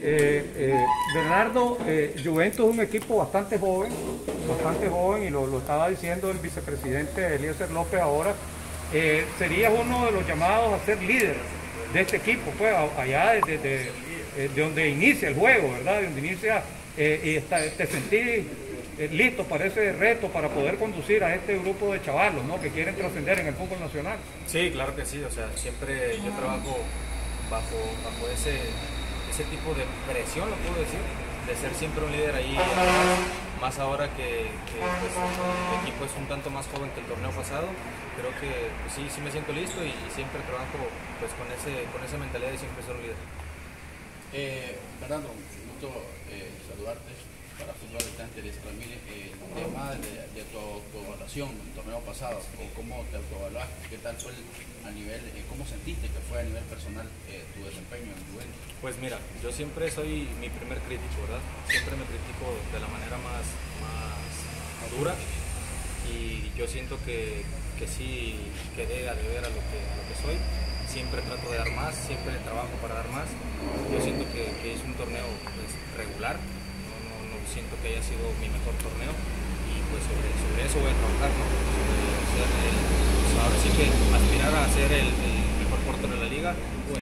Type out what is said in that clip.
Bernardo, Juventus es un equipo bastante joven y lo estaba diciendo el vicepresidente Eliezer López ahora. Sería uno de los llamados a ser líder de este equipo, pues allá de donde inicia el juego, ¿verdad? De donde inicia y te sentís listo para ese reto, para poder conducir a este grupo de chavalos, ¿no? Que quieren trascender en el fútbol nacional. Sí, claro que sí, o sea, siempre yo trabajo bajo ese tipo de presión, lo puedo decir, de ser siempre un líder ahí, más ahora que pues, el equipo es un tanto más joven que el torneo pasado. Creo que pues, sí me siento listo y siempre trabajo pues con esa mentalidad de siempre ser un líder. Fernando, un gusto saludarte para Fútbol Distante, Eliezer Ramírez. El tema de tu autoevaluación del torneo pasado, ¿cómo te autoevaluaste? ¿Qué tal fue a nivel, cómo sentiste que fue a nivel personal tu desempeño en Juventus? Pues mira, yo siempre soy mi primer crítico, ¿verdad? Siempre me critico de la manera más dura y yo siento que sí quedé a deber a lo que soy. Siempre trato de dar más, siempre trabajo para dar más. Yo siento que es un torneo pues, regular, no siento que haya sido mi mejor torneo y pues sobre eso voy a trabajar, ¿no? Sobre ser ahora sí que aspirar a ser el mejor portero de la liga.